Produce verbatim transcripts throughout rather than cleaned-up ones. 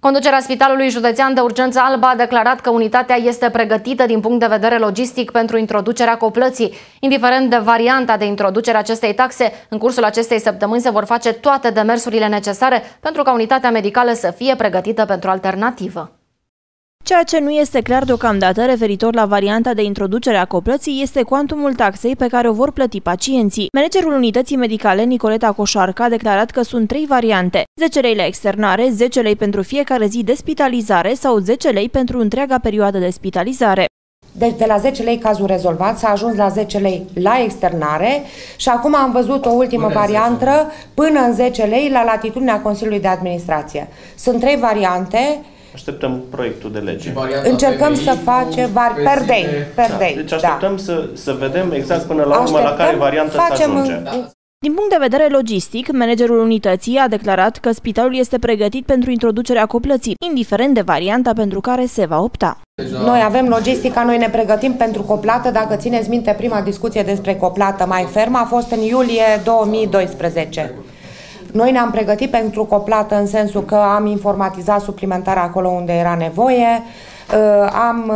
Conducerea Spitalului Județean de Urgență Alba a declarat că unitatea este pregătită din punct de vedere logistic pentru introducerea coplății. Indiferent de varianta de introducere a acestei taxe, în cursul acestei săptămâni se vor face toate demersurile necesare pentru ca unitatea medicală să fie pregătită pentru alternativă. Ceea ce nu este clar deocamdată referitor la varianta de introducere a coplății este cuantumul taxei pe care o vor plăti pacienții. Managerul unității medicale, Nicoleta Coșarca, a declarat că sunt trei variante: zece lei la externare, zece lei pentru fiecare zi de spitalizare sau zece lei pentru întreaga perioadă de spitalizare. Deci de la zece lei cazul rezolvat s-a ajuns la zece lei la externare și acum am văzut o ultimă până variantă până în zece lei la latitudinea Consiliului de Administrație. Sunt trei variante. Așteptăm proiectul de lege. Încercăm să facem per day, per da, day. Deci așteptăm da. să, să vedem exact până la urmă la care variantă să ajungem. În... Din punct de vedere logistic, managerul unității a declarat că spitalul este pregătit pentru introducerea coplății, indiferent de varianta pentru care se va opta. Noi avem logistica, noi ne pregătim pentru coplată. Dacă țineți minte, prima discuție despre coplată mai fermă a fost în iulie două mii doisprezece. Noi ne-am pregătit pentru coplată în sensul că am informatizat suplimentar acolo unde era nevoie, am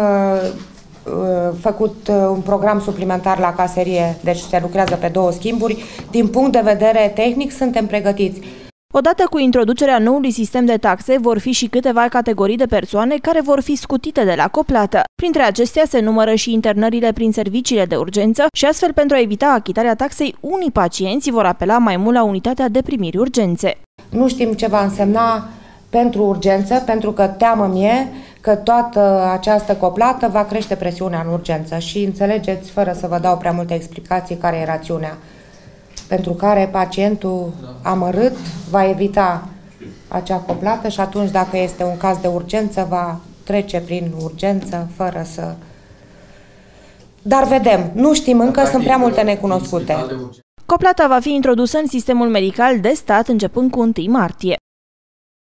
făcut un program suplimentar la caserie, deci se lucrează pe două schimburi. Din punct de vedere tehnic suntem pregătiți. Odată cu introducerea noului sistem de taxe, vor fi și câteva categorii de persoane care vor fi scutite de la coplată. Printre acestea se numără și internările prin serviciile de urgență și astfel, pentru a evita achitarea taxei, unii pacienți vor apela mai mult la unitatea de primiri urgențe. Nu știm ce va însemna pentru urgență, pentru că teamă mie că toată această coplată va crește presiunea în urgență și înțelegeți, fără să vă dau prea multe explicații, care e rațiunea pentru care pacientul amărât va evita acea coplată și atunci, dacă este un caz de urgență, va trece prin urgență fără să... Dar vedem, nu știm încă, sunt prea multe necunoscute. Coplata va fi introdusă în sistemul medical de stat începând cu întâi martie.